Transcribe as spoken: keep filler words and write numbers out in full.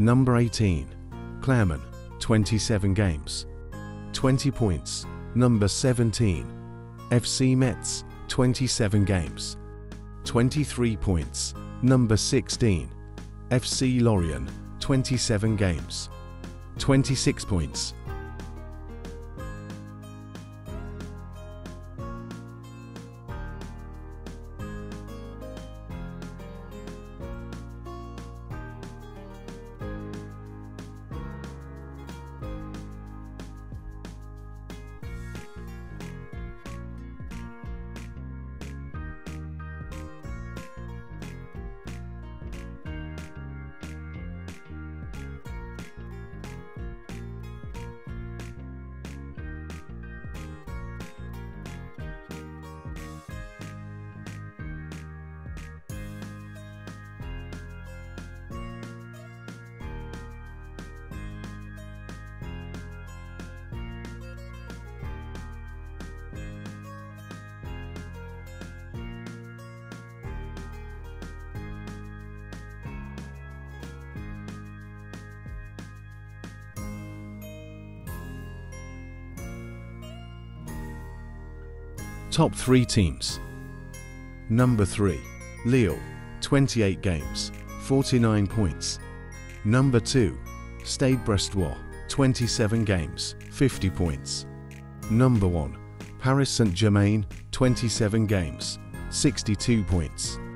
Number eighteen, Clermont, twenty-seven games, twenty points. Number seventeen, F C Metz, twenty-seven games, twenty-three points. Number sixteen, F C Lorient, twenty-seven games, twenty-six points. Top three teams. Number three, Lille, twenty-eight games, forty-nine points. Number two, Stade Brestois, twenty-seven games, fifty points. Number one, Paris Saint-Germain, twenty-seven games, sixty-two points.